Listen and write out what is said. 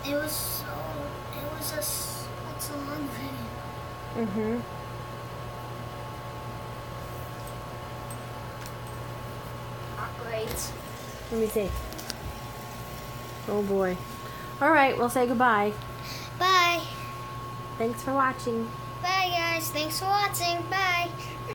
It was it's a long video. Mm-hmm. Not great. Let me see. Oh boy. All right, we'll say goodbye. Bye. Thanks for watching. Bye, guys. Thanks for watching. Bye.